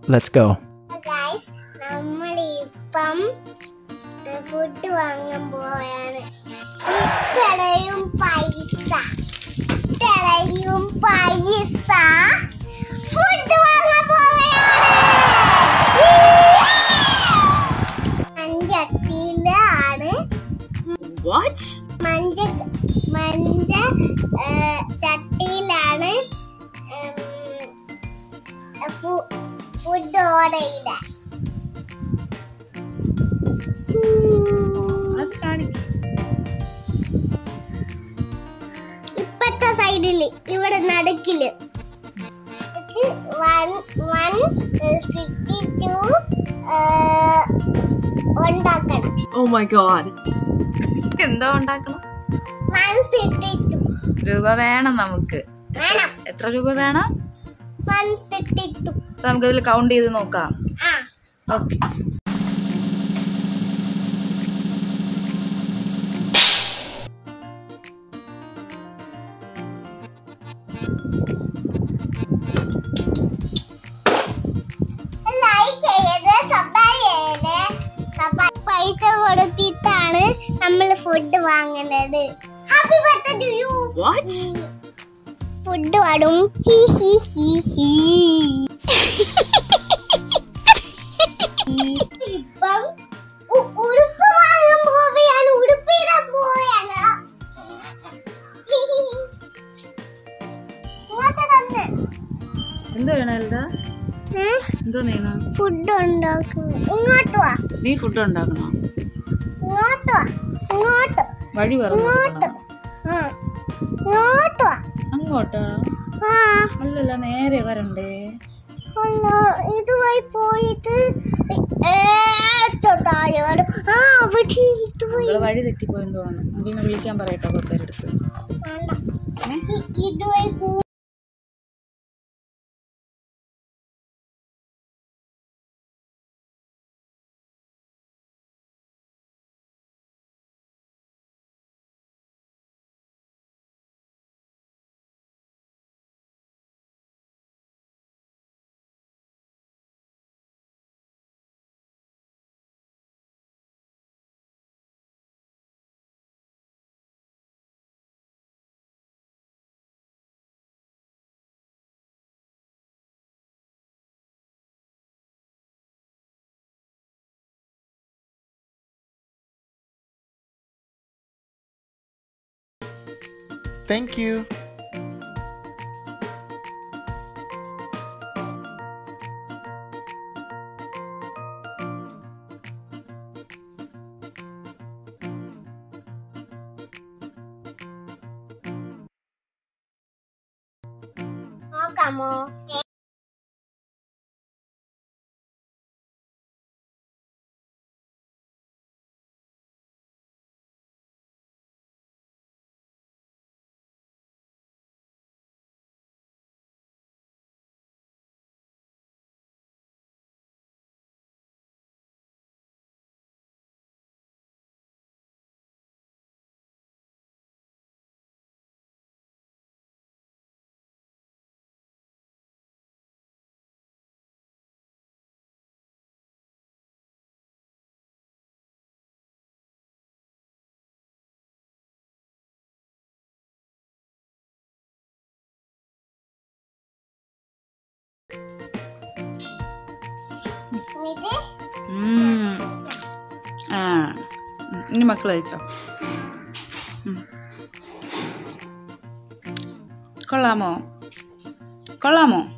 let's go. Guys, നമ്മളിപ്പം food വാങ്ങാൻ പോവാണ്. ഇത്രയും പൈസ ഫുഡ് വാങ്ങാൻ പോവുകയാണ്. മഞ്ചട്ടിയിലാണ് മഞ്ച ചട്ടിയിലാണ് ഫുഡ് ഓർഡർ ചെയ്ത. ഇപ്പത്തെ സൈഡില് ഇവിടെ നടുക്കില് 152 ഉണ്ടാക്കണം. Oh my god. എന്താ ഉണ്ടാക്കണം? 152 രൂപ വേണം നമുക്ക്. എത്ര രൂപ വേണം? 152. നമുക്കതിൽ കൗണ്ട് ചെയ്ത് നോക്കാം. ഓക്കെ. പൈസ കൊടുത്തിട്ടാണ് നമ്മൾ ഫുഡ് വാങ്ങുന്നത്. Happy birthday to you. Food വാടും. ഇപ്പം ഉടുപ്പ് വാങ്ങാൻ പോവുകയാണ്. ഉടുപ്പിടാൻ പോവുകയാണ്. എന്ത് വേണം എൽദ? എന്തോ നീന ഫുഡ് ഉണ്ടാക്കുന്നു. ഇങ്ങോട്ട് വാ. നീ ഫുഡ് ഉണ്ടാക്കണോ? ഇങ്ങോട്ട് വാ. ഇങ്ങോട്ട് വഴി പറഞ്ഞു. ഇങ്ങോട്ട് വാ. അങ്ങോട്ടാ? അല്ലല്ല, നേരെ വരണ്ടേ. ഇതുവഴി പോയിട്ട് വഴി തെറ്റിപ്പോയെന്ന് തോന്നുന്നു. പിന്നെ വിളിക്കാൻ പറയട്ടോ കൊത്തേരെടുത്ത്. ഇതുവഴി Thank you. നോക്കാമോ? ഇനി മക്കൾ കഴിച്ചോ? കൊള്ളാമോ?